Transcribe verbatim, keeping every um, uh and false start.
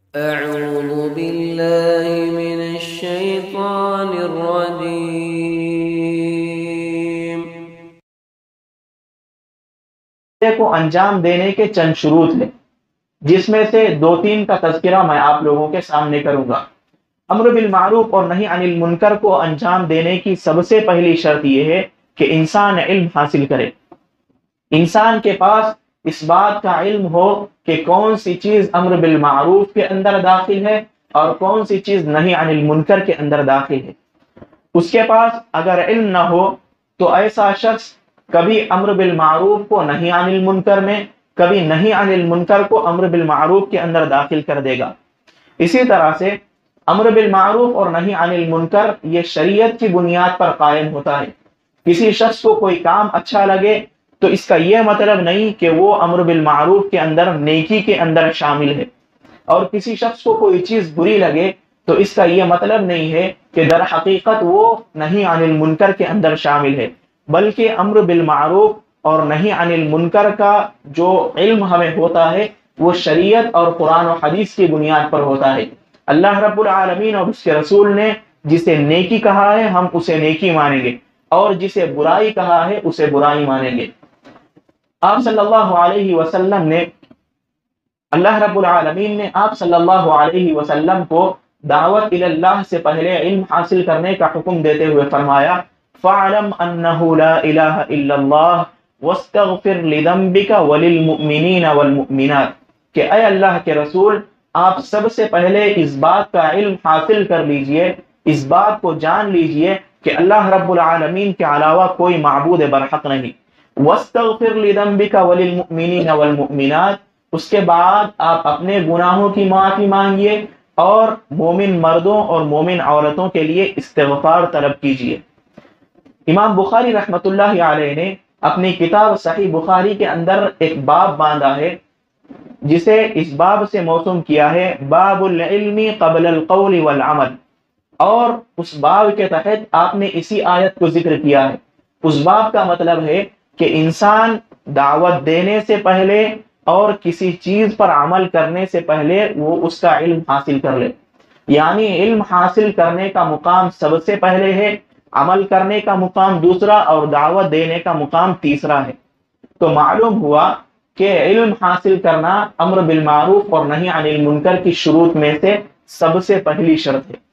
أعوذ بالله من الشيطان الرجيم کو انجام دینے کے چند شروط ہیں، جس میں سے دو تین کا تذکرہ میں آپ لوگوں کے سامنے کروں گا۔ امر بالمعروف اور نہی عن المنکر کو انجام دینے کی سب سے پہلی شرط یہ ہے کہ انسان علم حاصل کرے، انسان کے پاس اس بات کا علم ہو کہ کون سی چیز امر بالمعروف کے اندر داخل ہے اور کون سی چیز نہی عن المنکر کے اندر داخل ہے۔ اس کے پاس اگر علم نہ ہو تو ایسا شخص کبھی امر بالمعروف کو نہی عن المنکر میں، کبھی نہی عن المنکر کو امر بالمعروف کے اندر داخل کر دے گا۔ اسی طرح سے امر بالمعروف اور نہی عن المنکر یہ شریعت کی بنیاد پر قائم ہوتا ہے۔ کسی شخص کو کوئی کام اچھا لگے تو اس کا یہ مطلب نہیں کہ وہ امر بالمعروف کے اندر، نیکی کے اندر شامل ہے، اور کسی شخص کو کوئی چیز بری لگے تو اس کا یہ مطلب نہیں ہے کہ در حقیقت وہ نہی عن المنکر کے اندر شامل ہے، بلکہ امر بالمعروف اور نہی عن المنکر کا جو علم ہمیں ہوتا ہے وہ شریعت اور قرآن و حدیث کی بنیاد پر ہوتا ہے۔ اللہ رب العالمین اور اس کے رسول نے جسے نیکی کہا ہے ہم اسے نیکی مانیں گے، اور جسے برائی کہا ہے اسے برائی مانیں گے۔ آپ صلی اللہ علیہ وسلم نے اللہ رب العالمین نے آپ صلی اللہ علیہ وسلم کو دعوت الی اللہ سے پہلے علم حاصل کرنے کا حکم دیتے ہوئے فرمایا فَاعْلَمْ أَنَّهُ لَا إِلَهَ إِلَّا اللَّهُ وَاسْتَغْفِرْ لِذَنْبِكَ وَلِلْمُؤْمِنِينَ وَالْمُؤْمِنَاتِ کہ اے اللہ کے رسول، آپ سب سے پہلے اس بات کا علم حاصل کر لیجئے، اس بات کو جان لیجئے کہ اللہ رب العالمین کے علاوہ کوئی معبود برحق نہیں۔ وَاسْتَغْفِرْ لِذَنْبِكَ وَلِلْمُؤْمِنِينَ وَالْمُؤْمِنَاتِ اس کے بعد آپ اپنے گناہوں کی معافی مانگیے اور مومن مردوں اور مومن عورتوں کے لیے استغفار طلب کیجیے۔ امام بخاری رحمۃ اللہ علیہ نے اپنی کتاب صحیح بخاری کے اندر ایک باب باندھا ہے جسے اس باب سے موسوم کیا ہے باب العلم قبل القول والعمل، اور اس باب کے تحت آپ نے اسی آیت کو ذکر کیا ہے۔ اس باب کا مطلب ہے کہ انسان دعوت دینے سے پہلے اور کسی چیز پر عمل کرنے سے پہلے وہ اس کا علم حاصل کر لے، یعنی علم حاصل کرنے کا مقام سب سے پہلے ہے، عمل کرنے کا مقام دوسرا، اور دعوت دینے کا مقام تیسرا ہے۔ تو معلوم ہوا کہ علم حاصل کرنا امر بالمعروف اور نہی عن المنکر کی شروط میں سے سب سے پہلی شرط ہے۔